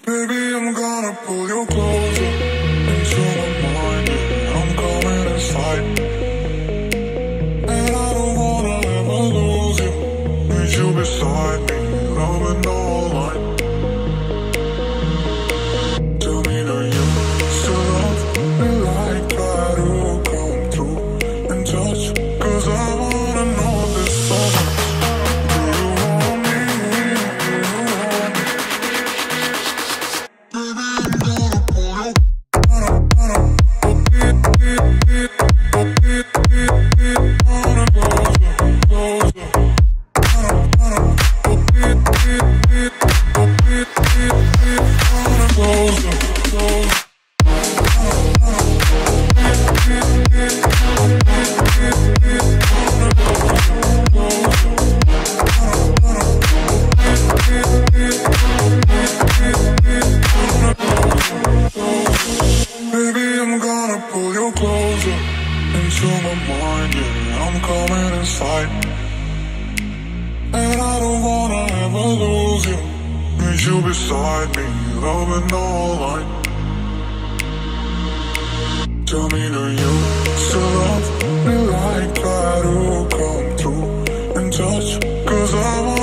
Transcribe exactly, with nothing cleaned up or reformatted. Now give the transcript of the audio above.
Baby, I'm gonna pull you closer into my mind, yeah, I'm coming inside. And I don't wanna ever lose you, need you beside me, loving all night. Tell me that you still love me like that, will come through and touch, cause I wanna know this so much. Do you want me? Do you want me? Baby, I'm gonna pull you. Baby, I'm gonna pull you closer into my mind, yeah, I'm coming inside. And I don't wanna ever lose you, need you beside me, loving all night. Tell me that you still love me like that, will come through and touch, cause I want